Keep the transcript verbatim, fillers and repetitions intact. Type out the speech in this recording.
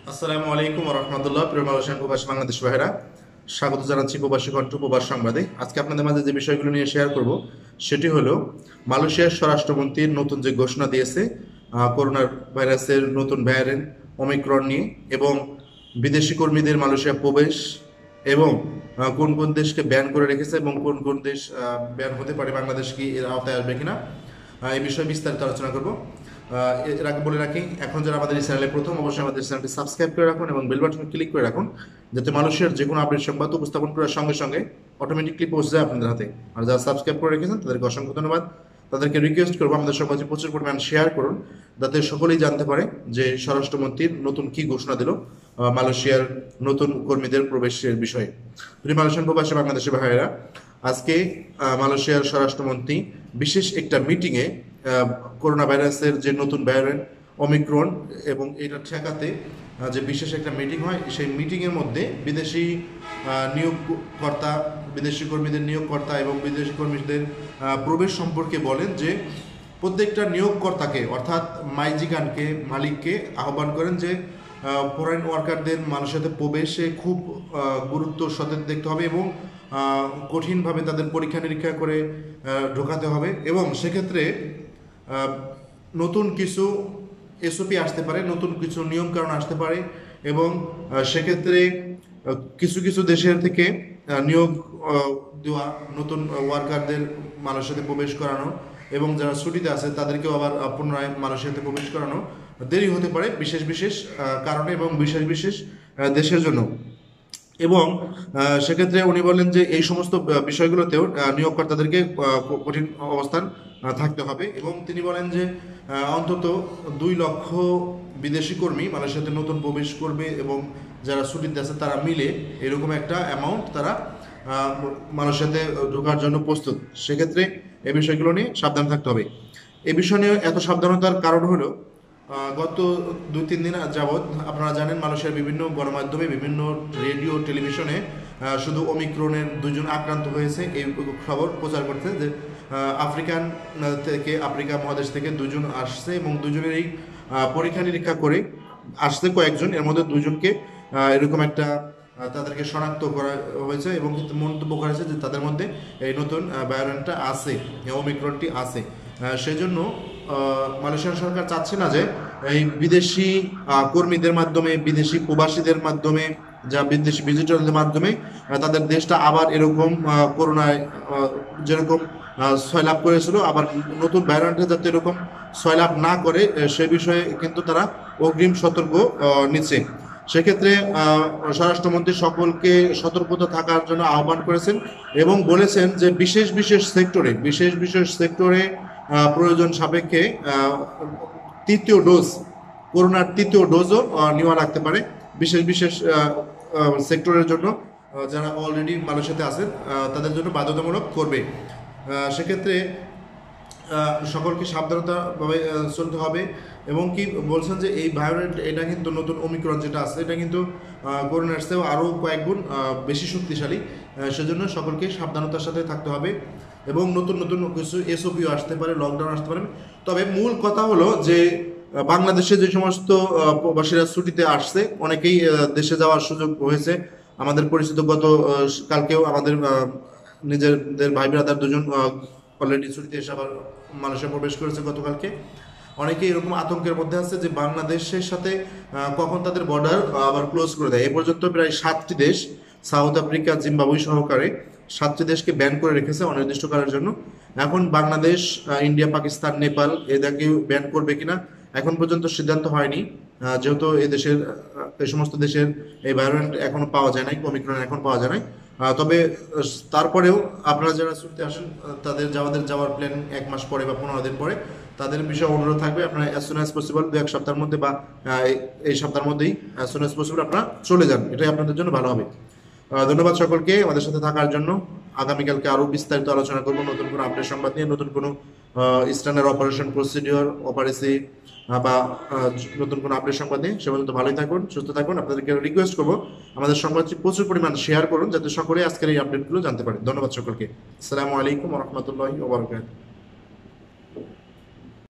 আসসালামু আলাইকুম রহমতুল্লাহ। প্রিয় মালয়েশিয়ান প্রবাসী বাংলাদেশ ভাইরা, স্বাগত জানাচ্ছি প্রবাসী কণ্ঠ প্রবাস সংবাদে। আজকে আপনাদের মাঝে যে বিষয়গুলো নিয়ে শেয়ার করব সেটি হলো মালয়েশিয়ার স্বরাষ্ট্রমন্ত্রীর নতুন যে ঘোষণা দিয়েছে আহ, করোনা ভাইরাসের নতুন ভ্যারিয়েন্ট ওমিক্রন নিয়ে, এবং বিদেশি কর্মীদের মালয়েশিয়া প্রবেশ, এবং আহ, কোন কোন দেশকে ব্যান করে রেখেছে এবং কোন কোন দেশ ব্যান হতে পারে, বাংলাদেশ কি এর আওতায় আসবে কিনা, আহ, এই বিষয়ে বিস্তারিত আলোচনা করব। আহ, এর আগে বলে রাখি, এখন যারা আমাদের এই চ্যানেলে প্রথম, অবশ্যই আমাদের চ্যানেলটি সাবস্ক্রাইব করে রাখুন এবং বেল বাটনে ক্লিক করে রাখুন, যাতে মানুষের যে কোনো আপডেট সংবাদ উপস্থাপন করার সঙ্গে সঙ্গে অটোমেটিকলি পৌঁছে যায় আপনাদের হাতে। আর যারা সাবস্ক্রাইব করে রেখেছেন তাদেরকে অসংখ্য ধন্যবাদ। তাদেরকে রিকোয়েস্ট করবো আমাদের সমাজে প্রচুর পরিমাণ শেয়ার করুন, যাতে সকলেই জানতে পারে যে স্বরাষ্ট্রমন্ত্রীর নতুন কি ঘোষণা দিল আহ, মালয়েশিয়ার নতুন কর্মীদের প্রবেশের বিষয়ে। প্রিয় মালয়েশিয়ান প্রবাসী বাংলাদেশি ভাইয়েরা, আজকে আহ, মালয়েশিয়ার স্বরাষ্ট্রমন্ত্রী বিশেষ একটা মিটিংয়ে করোনা ভাইরাসের যে নতুন ভ্যারিয়েন্ট ওমিক্রন এবং এটা ঠেকাতে আহ, যে বিশেষ একটা মিটিং হয়, সেই মিটিংয়ের মধ্যে বিদেশি আহ, নিয়োগকর্তা, বিদেশি কর্মীদের নিয়োগকর্তা এবং বিদেশি কর্মীদের আহ, প্রবেশ সম্পর্কে বলেন যে প্রত্যেকটা নিয়োগকর্তাকে অর্থাৎ মাইজিকানকে, মালিককে আহ্বান করেন যে ফরেন ওয়ার্কারদের মানুষের সাথে প্রবেশে খুব আহ, গুরুত্বর সাথে দেখতে হবে এবং আহ, কঠিনভাবে তাদের পরীক্ষা নিরীক্ষা করে আহ, ঢোকাতে হবে, এবং সেক্ষেত্রে আহ, নতুন কিছু এসওপি আসতে পারে, নতুন কিছু নিয়মকানুন আসতে পারে, এবং আহ, সেক্ষেত্রে আহ, কিছু কিছু দেশের থেকে আহ, নিয়োগ আহ, দেওয়া নতুন ওয়ার্কারদের মানুষের সাথে প্রবেশ করানো, এবং যারা ছুটিতে আছে তাদেরকেও আবার আহ, পুনরায় মানুষের সাথে প্রবেশ করানো দেরি হতে পারে বিশেষ বিশেষ আহ, কারণে এবং বিশেষ বিশেষ আহ, দেশের জন্য। এবং আহ, সেক্ষেত্রে উনি বলেন যে এই সমস্ত আহ, বিষয়গুলোতেও আহ, নিয়োগকর্তাদেরকে আহ, কঠিন অবস্থান আহ, থাকতে হবে, এবং তিনি বলেন যে আহ, অন্তত দুই লক্ষ বিদেশি কর্মী মালয়েশিয়াতে নতুন প্রবেশ করবে, এবং যারা ছুটিতে আছে তারা মিলে এরকম একটা অ্যামাউন্ট তারা আহ, মালয়েশিয়াতে ঢোকার জন্য প্রস্তুত। সেক্ষেত্রে এই বিষয়গুলো নিয়ে সাবধান থাকতে হবে। এই বিষয় নিয়ে এত সাবধানতার কারণ হলো আহ, গত দুই তিন দিন যাবৎ আপনারা জানেন মালয়েশিয়ার বিভিন্ন গণমাধ্যমে, বিভিন্ন রেডিও, টেলিভিশনে আহ, শুধু ওমিক্রনের দুজন আক্রান্ত হয়েছে এই খবর প্রচার করতে, যে আহ, আফ্রিকান আহ, থেকে, আফ্রিকা মহাদেশ থেকে দুজন আসছে এবং দুজনেরই আহ, পরীক্ষা নিরীক্ষা করে আসছে কয়েকজন, এর মধ্যে দুজনকে আহ, এরকম একটা আহ, তাদেরকে শনাক্ত করা হয়েছে এবং কিন্তু মন্তব্য করা হয়েছে যে তাদের মধ্যে এই নতুন ভ্যারিয়েন্টটা আছে, ওমিক্রনটি আছে। আহ, সেজন্য আহ, মালয়েশিয়ান সরকার চাচ্ছে না যে এই বিদেশি আহ, কর্মীদের মাধ্যমে, বিদেশি প্রবাসীদের মাধ্যমে, যা বিদেশি ভিজিটরদের মাধ্যমে আহ, তাদের দেশটা আবার এরকম আহ, করোনায় আহ, যেরকম আহ, সয়লাভ করেছিল, আবার নতুন ভ্যারিয়েন্টে যাতে এরকম সয়লাভ না করে আহ, সে বিষয়ে কিন্তু তারা অগ্রিম সতর্ক আহ, নিচ্ছে। সেক্ষেত্রে আহ, স্বরাষ্ট্রমন্ত্রী সকলকে সতর্কতা থাকার জন্য আহ্বান করেছেন এবং বলেছেন যে বিশেষ বিশেষ সেক্টরে, বিশেষ বিশেষ সেক্টরে আহ, প্রয়োজন সাপেক্ষে আহ, তৃতীয় ডোজ, করোনার তৃতীয় ডোজও আহ, নেওয়া লাগতে পারে বিশেষ বিশেষ সেক্টরের জন্য। আহ, যারা অলরেডি মালয়েশিয়াতে আছেন আহ, তাদের জন্য বাধ্যতামূলক করবে। আহ, সেক্ষেত্রে আহ, সকলকে সাবধানতাভাবে আহ, চলতে হবে। এবং কি বলছেন যে এই ভায়োলেন্ট, এটা কিন্তু নতুন ওমিক্রন যেটা আছে, এটা কিন্তু আহ, করোনার চেয়েও আরও কয়েক গুণ আহ, বেশি শক্তিশালী। আহ, সেজন্য সকলকে সাবধানতার সাথে থাকতে হবে, এবং নতুন নতুন কিছু এসওপিও আসতে পারে, লকডাউন আসতে পারে। তবে মূল কথা হলো যে আহ, বাংলাদেশে যে সমস্ত আহ, প্রবাসীরা ছুটিতে আসছে, অনেকেই আহ, দেশে যাওয়ার সুযোগ হয়েছে। আমাদের পরিচিত গত আহ, কালকেও আমাদের আহ, নিজেদের ভাই ব্রাদার দুজন অলরেডি ছুটিতে এসে আবার মালয়েশিয়া প্রবেশ করেছে গতকালকে। অনেকে এরকম আতঙ্কের মধ্যে আছে যে বাংলাদেশের সাথে আহ, কখন তাদের বর্ডার আবার ক্লোজ করে দেয়। এ পর্যন্ত প্রায় সাতটি দেশ, সাউথ আফ্রিকা, জিম্বাবুই সহকারে সাতটি দেশকে ব্যান করে রেখেছে অনির্দিষ্টকালের জন্য। এখন বাংলাদেশ, আহ, ইন্ডিয়া, পাকিস্তান, নেপাল এদেরকে ব্যান করবে কিনা এখন পর্যন্ত সিদ্ধান্ত হয়নি, আহ, যেহেতু এই দেশের আহ, এই সমস্ত দেশের এই ভ্যারিয়েন্ট এখনো পাওয়া যায় নাই, ওমিক্রন এখন পাওয়া যায় নাই। আহ, তবে আহ, তারপরেও আপনারা যারা ছুটিতে আসেন আহ, তাদের যাওয়াদের যাওয়ার প্ল্যান এক মাস পরে বা পনেরো দিন পরে, তাদের বিষয়ে অনুরোধ থাকবে আপনারা অ্যাজ সুন অ্যাজ পসিবল, দু এক সপ্তাহের মধ্যে বা আহ, এই এই সপ্তাহের মধ্যেই অ্যাজ সুন অ্যাজ পসিবল আপনারা চলে যান, এটাই আপনাদের জন্য ভালো হবে। আহ, ধন্যবাদ সকলকে আমাদের সাথে থাকার জন্য। আগামীকালকে আরও বিস্তারিত আলোচনা করবো নতুন কোনো আপডেট সংবাদ নিয়ে, নতুন কোনো স্ট্যান্ডার্ড অপারেশন প্রসিডিওর, অপারেসি বা আহ, নতুন কোনো আপডেট সংবাদ নিয়ে। সে পর্যন্ত ভালোই থাকুন, সুস্থ থাকুন। আপনাদেরকে রিকোয়েস্ট করবো আমাদের সংবাদটি প্রচুর পরিমাণ শেয়ার করুন, যাতে সকলে আজকের এই আপডেটগুলো জানতে পারে। ধন্যবাদ সকলকে। আসসালামু আলাইকুম রহমতুল্লাহি ওয়া বারাকাতুহু।